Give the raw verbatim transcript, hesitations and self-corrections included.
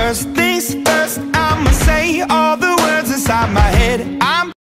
First things first, I'ma say all the words inside my head.